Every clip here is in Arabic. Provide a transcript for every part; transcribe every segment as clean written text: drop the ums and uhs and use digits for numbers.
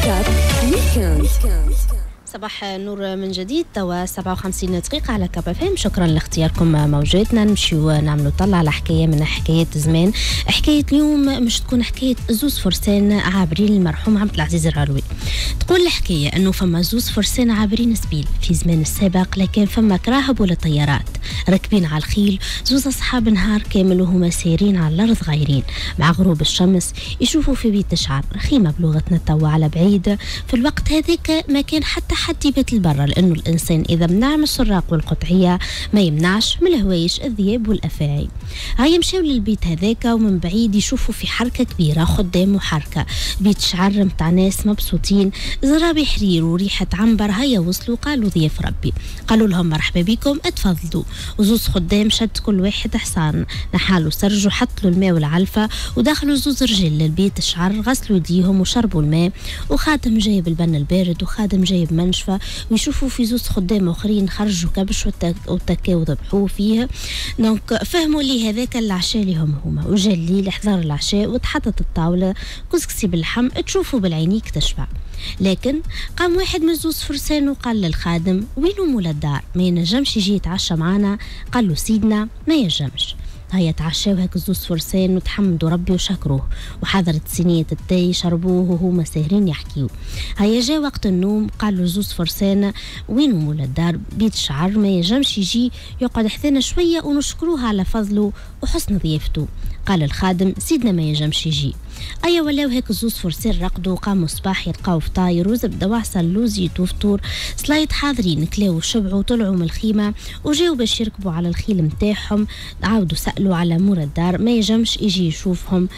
كاب ويكند. صباح نور من جديد. توا 57 دقيقة على كاب اف ام. شكرا لاختياركم موجاتنا. نمشيو نعملوا طلع على حكاية من حكايات زمان. حكاية اليوم مش تكون حكاية زوز فرسان عابرين المرحوم عبد العزيز الرعلوي. تقول الحكاية انه فما زوز فرسان عابرين سبيل في زمان السابق، لكن فما كراهب ولا طيارات راكبين على الخيل. زوز اصحاب نهار كامل وهما سايرين على الارض غايرين. مع غروب الشمس يشوفوا في بيت شعر خيمة بلغتنا توا على بعيد. في الوقت هذاك ما كان حتى حد يبات البرة، لأنه الإنسان إذا منع من السراق والقطعية ما يمنعش من الهوايش الذئاب والأفاعي. هاي مشاو للبيت هذاك ومن بعيد يشوفوا في حركة كبيرة خدام وحركة بيت شعر متاع ناس مبسوطين، زرابي حرير وريحة عنبر. هيا وصلوا قالوا ضياف ربي، قالوا لهم مرحبا بكم اتفضلوا. وزوز خدام شد كل واحد حصان نحالوا سرج وحطلوا الماء والعلفة، ودخلوا زوز رجال للبيت الشعر غسلوا يديهم وشربوا الماء. وخادم جايب البن البارد وخادم جايب منشفة، ويشوفوا في زوز خدام اخرين خرجوا كبش وتكاو ذبحوه فيه. دونك فهموا لي هذاك العشاء لهم هما، وجا الليل حضر العشاء وتحطت الطاولة كسكسي باللحم تشوفوا بالعينيك تشبع. لكن قام واحد من زوز فرسان وقال للخادم وينو مولا الدار ما ينجمش يجي يتعشى معانا؟ قال له سيدنا ما ينجمش. هيا تعشاو هيك زوز فرسان وتحمدوا ربي وشكروه، وحضرت صينية التاي شربوه وهما ساهرين يحكيو. هيا جا وقت النوم قال له زوز فرسان وينو مولا الدار بيت شعر ما ينجمش يجي يقعد حذانا شوية ونشكروه على فضله وحسن ضيافته؟ قال الخادم سيدنا ما ينجمش يجي. أيا ولاو هيك زوز فرسان رقدوا وقاموا صباح يلقاو فطاير وزبدة وعسل زيت وفطور سلايط حاضرين، كلاو وشبعوا وطلعوا من الخيمة وجاو باش يركبوا على الخيل متاعهم. عاودوا سألوا على مور الدار ما يجمش يجي يشوفهم.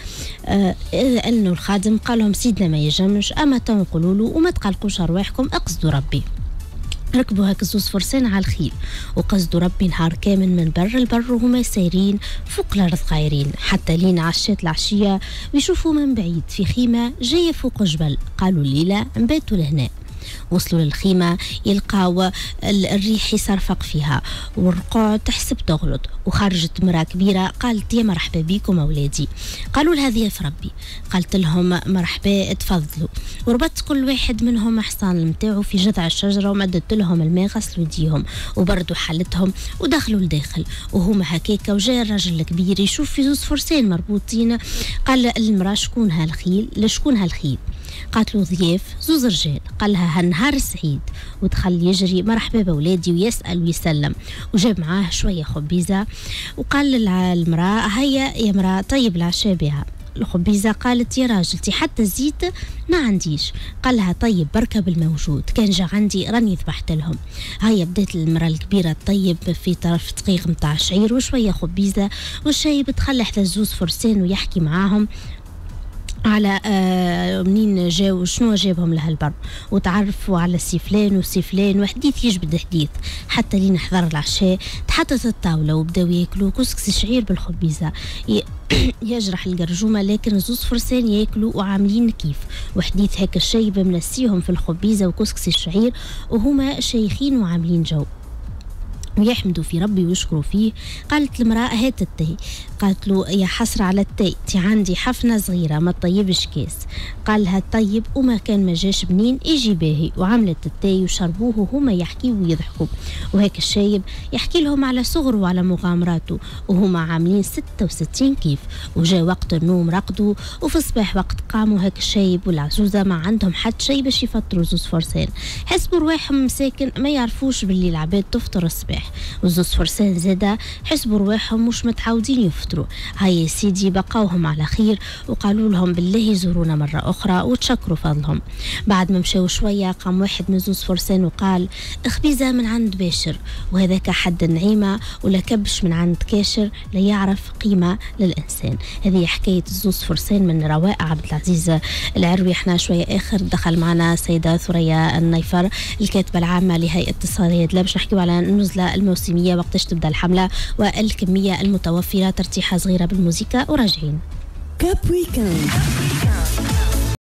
إنه الخادم قال لهم سيدنا ما يجمش، أما تنقلوا له وما تقلقوش أرواحكم اقصدوا ربي. ركبوا هاك زوز فرسان على الخيل وقصدوا ربي نهار كامل من بر البر وهما سايرين فوق الارض غايرين، حتى لين عشات العشيه ويشوفوا من بعيد في خيمه جايه فوق جبل. قالوا الليله نباتوا لهنا. وصلوا للخيمة يلقاو الريح يصرفق فيها والرقوع تحسب تغلط، وخرجت مرأة كبيرة قالت يا مرحبا بكم أولادي. قالوا لها ضياف ربي. قالت لهم مرحبا اتفضلوا، وربطت كل واحد منهم حصان متاعه في جذع الشجرة ومدت لهم الماء غسلوا يديهم وبردوا حالتهم ودخلوا لداخل وهما هكاكا. وجاء الرجل الكبير يشوف في زوز فرسان مربوطين. قال المرأة شكون هالخيل؟ لشكون هالخيل؟ قالت له ضياف زوز رجال. قال لها هالنهار سعيد، ودخل يجري مرحبا بولادي ويسأل ويسلم، وجاب معاه شوية خبيزة وقال للمرأة هيا يا مرأة طيب العشاء بها. الخبيزة قالت يا راجلتي حتى الزيت ما عنديش. قال لها طيب بركة بالموجود، كان جا عندي راني ذبحت لهم. هيا بدات المرأة الكبيرة طيب في طرف دقيق متاع شعير وشوية خبيزة والشايب تخلى حتى زوز فرسان ويحكي معاهم على منين جاو شنو جابهم لهالبر، وتعرفوا على السيفلان والسيفلان وحديث يجبد حديث حتى لين حضر العشاء. تحطت الطاولة وبداو ياكلوا كسكسي شعير بالخبيزة يجرح القرجومة، لكن زوز فرسان ياكلوا وعاملين كيف وحديث هيك الشايبة منسيهم في الخبيزة وكسكسي الشعير وهما شيخين وعاملين جو ويحمدوا في ربي ويشكروا فيه. قالت المرأة هات التاي. قالت له يا حسرة على التاي، تي عندي حفنة صغيرة ما تطيبش كاس. قال لها طيب، وما كان ما جاش منين يجي باهي. وعملت التاي وشربوه وهما يحكيوا ويضحكوا، وهيك الشايب يحكي لهم على صغره وعلى مغامراته وهما عاملين 66 كيف. وجاء وقت النوم رقدوا، وفي الصباح وقت قاموا هيك الشايب والعزوزة ما عندهم حد شي باش يفطروا زوز فرسان. حسبوا رواحهم مساكن ما يعرفوش باللي العباد تفطر الصباح، وزوز فرسان زادا حسبوا رواحهم مش متعودين يفطروا. هاي سيدي بقاوهم على خير وقالوا لهم بالله يزورونا مرة أخرى وتشكروا فضلهم. بعد ما مشاو شوية قام واحد من زوز فرسان وقال خبيزة من عند باشر، وهذاك حد النعيمة ولا كبش من عند كاشر لا يعرف قيمة للإنسان. هذه حكاية زوز فرسان من روائع عبد العزيز العروي. احنا شوية آخر دخل معنا السيدة ثريا النيفر الكاتبة العامة لهيئة اتصالية دلا باش نحكيو على النزلة الموسمية وقتاش تبدأ الحملة والكمية المتوفرة، ترتيحة صغيرة بالموسيقى وراجعين. كاب ويكند.